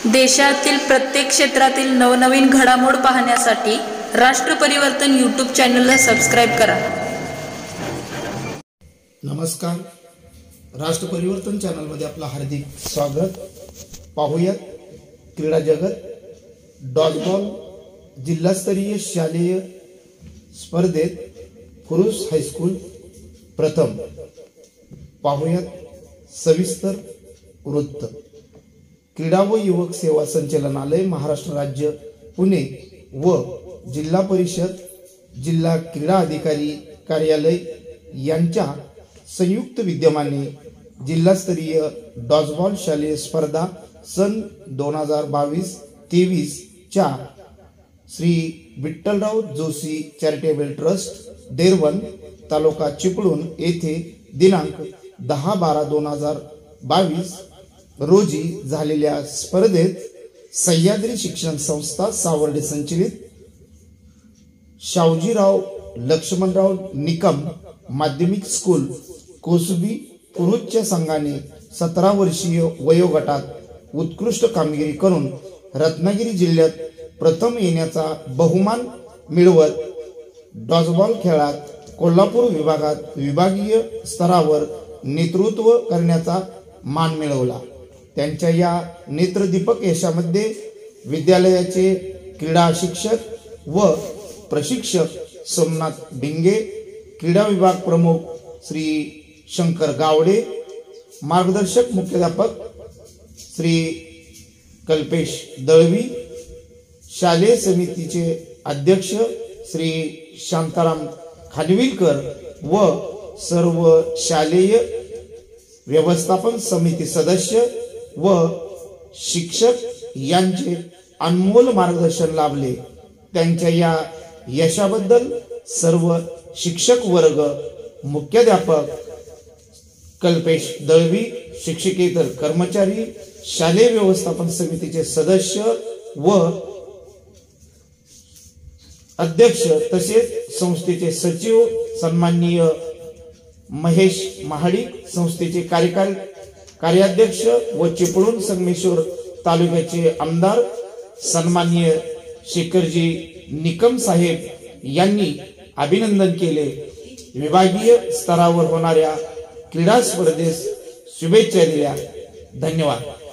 देशातील प्रत्येक क्षेत्रातील नवनवीन घडामोड पाहण्यासाठी राष्ट्र परिवर्तन यूट्यूब चॅनलला सबस्क्राइब करा। नमस्कार, राष्ट्र परिवर्तन चॅनलमध्ये आपलं हार्दिक स्वागत। पाहूयात क्रीडा जगत डॉजबॉल जिल्हास्तरीय शालेय स्पर्धेत पुरुष हायस्कूल प्रथम। पाहूयात सविस्तर वृत्त। क्रीडा व युवक सेवा संचालनालय, महाराष्ट्र राज्य, पुणे व जिल्हा परिषद, जिल्हा क्रीडा अधिकारी कार्यालय यांच्या संयुक्त विद्यमाने जिल्हास्तरीय डॉजबॉल शालेय स्पर्धा सन 2022-23 च्या श्री विठ्ठलराव जोशी चॅरिटेबल ट्रस्ट, देरवन, तालुका चिपळूण येथे दिनांक 10/12/2022 रोजी झालेल्या स्पर्धेत सह्याद्री शिक्षण संस्था सावर्डे संचलित शावजीराव लक्ष्मणराव निकम माध्यमिक स्कूल कोसबी पुरुषच्या संघाने 17 वर्षीय वयोगटात उत्कृष्ट कामगिरी करून रत्नागिरी जिल्ह्यात प्रथम येण्याचा बहुमान मिळवत डॉजबॉल खेळात कोल्हापूर विभागात विभागीय स्तरावर नेतृत्व करण्याचा मान मिळवला। त्यांच्या या नेत्रदीपक यशामध्ये विद्यालयाचे क्रीडा शिक्षक व प्रशिक्षक सोमनाथ भिंगे, क्रीडा विभाग प्रमुख श्री शंकर गावडे, मार्गदर्शक मुख्याध्यापक श्री कल्पेश दळवी, शालेय समितीचे अध्यक्ष श्री शांताराम खानविलकर व सर्व शालेय व्यवस्थापन समिती सदस्य व शिक्षक यांचे अनमोल मार्गदर्शन लाभले। त्यांच्या या यशाबद्दल सर्व शिक्षक वर्ग, मुख्याध्यापक कल्पेश दळवी, शिक्षकेतर कर्मचारी, शालेय व्यवस्थापन समितीचे सदस्य व अध्यक्ष तसेच संस्थेचे सचिव सन्माननीय महेश महाडिक, संस्थेचे कार्याध्यक्ष व चिपळूण संगमेश्वर तालुक्याचे आमदार सन्माननीय शेखरजी निकम साहेब यांनी अभिनंदन केले। विभागीय स्तरावर होणाऱ्या क्रीडा स्पर्धेस शुभेच्छा दिल्या। धन्यवाद।